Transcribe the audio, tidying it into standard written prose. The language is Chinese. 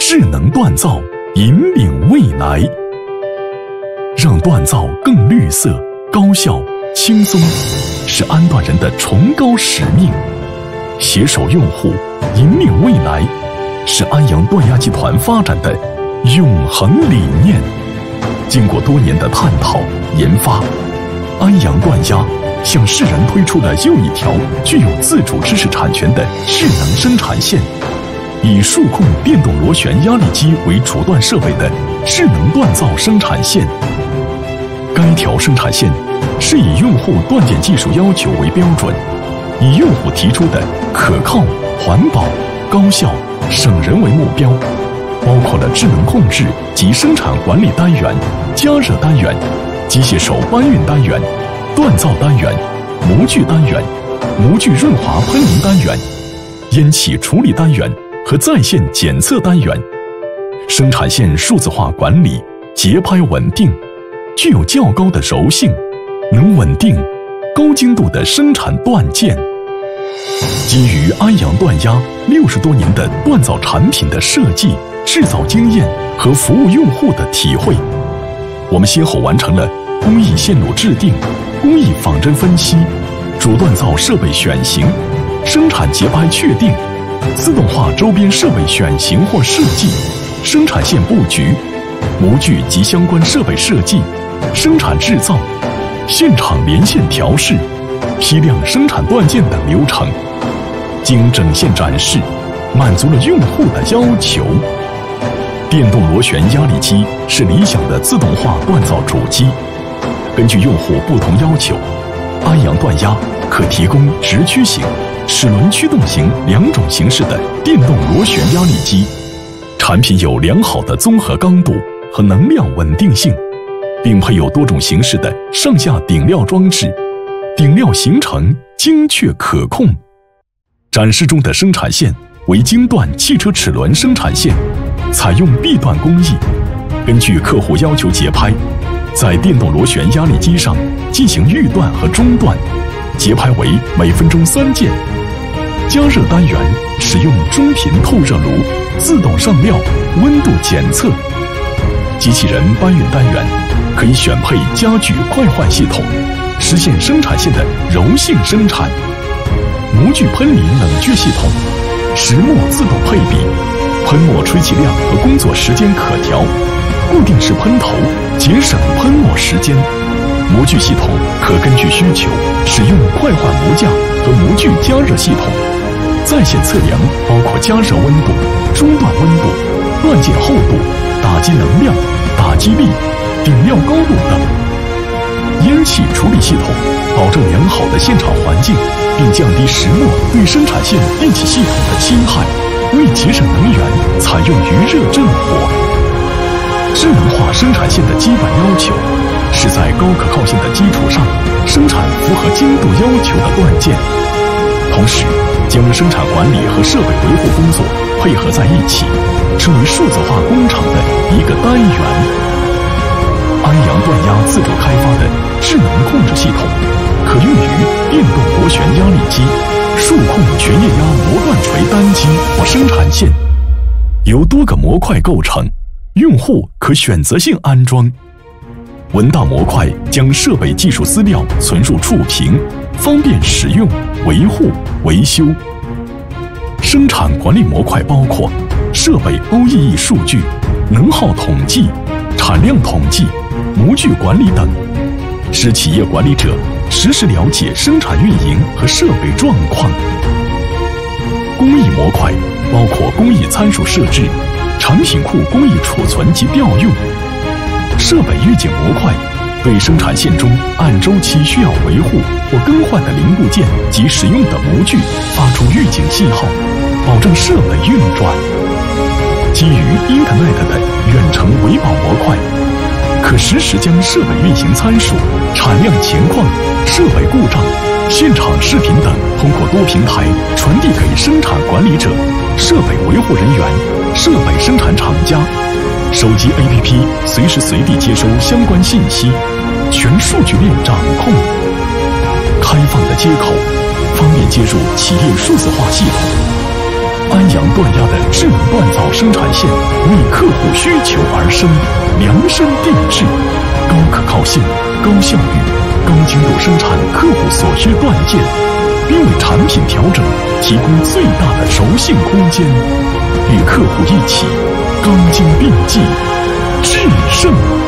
智能锻造引领未来，让锻造更绿色、高效、轻松，是安锻人的崇高使命。携手用户，引领未来，是安阳锻压集团发展的永恒理念。经过多年的探讨研发，安阳锻压向世人推出了又一条具有自主知识产权的智能生产线，以数控电动螺旋压力机为主锻设备的智能锻造生产线。该条生产线是以用户锻炼技术要求为标准，以用户提出的可靠、环保、高效、省人为目标，包括了智能控制及生产管理单元、加热单元、机械手搬运单元、锻造单元、模具单元、模具润滑喷淋单元、烟气处理单元和在线检测单元。生产线数字化管理节拍稳定，具有较高的柔性，能稳定高精度的生产锻件。基于安阳锻压60多年的锻造产品的设计、制造经验和服务用户的体会，我们先后完成了工艺线路制定、工艺仿真分析、主锻造设备选型、生产节拍确定、自动化周边设备选型或设计、生产线布局、模具及相关设备设计、生产制造、现场连线调试、批量生产锻件等流程，经整线展示，满足了用户的要求。电动螺旋压力机是理想的自动化锻造主机，根据用户不同要求，安阳锻压可提供直驱型、齿轮驱动型2种形式的电动螺旋压力机。产品有良好的综合刚度和能量稳定性，并配有多种形式的上下顶料装置，顶料形成精确可控。展示中的生产线为精锻汽车齿轮生产线，采用臂锻工艺，根据客户要求节拍，在电动螺旋压力机上进行预锻和中锻，节拍为每分钟3件。加热单元使用中频透热炉自动上料、温度检测。机器人搬运单元可以选配家具快换系统，实现生产线的柔性生产。模具喷淋冷却系统，石墨自动配比，喷墨吹气量和工作时间可调，固定式喷头节省喷墨时间。模具系统可根据需求使用快换模架和模具加热系统，在线测量包括加热温度、中锻温度、锻件厚度、打击能量、打击力、顶料高度等。烟气处理系统保证良好的现场环境，并降低石墨对生产线电气系统的侵害，为节省能源采用余热正火。智能化生产线的基本要求是在高可靠性的基础上生产符合精度要求的锻件，同时将生产管理和设备维护工作配合在一起，成为数字化工厂的一个单元。安阳锻压自主开发的智能控制系统，可用于电动螺旋压力机、数控全液压模锻锤单机或生产线，由多个模块构成，用户可选择性安装。文档模块将设备技术资料存入触屏，方便使用、维护、维修。生产管理模块包括设备 OEE 数据、能耗统计、产量统计、模具管理等，使企业管理者实时了解生产运营和设备状况。工艺模块包括工艺参数设置、产品库工艺储存及调用。设备预警模块对生产线中按周期需要维护或更换的零部件及使用的模具发出预警信号，保证设备运转。基于 Internet 的远程维保模块，可实时将设备运行参数、产量情况、设备故障、现场视频等通过多平台传递给生产管理者、设备维护人员、设备生产厂家。手机 APP 随时随地接收相关信息，全数据链掌控。开放的接口方便接入企业数字化系统。安阳锻压的智能锻造生产线为客户需求而生，量身定制，高可靠性、高效率、高精度生产客户所需锻件，并为产品调整提供最大的柔性空间，与客户一起刚精并济，制胜。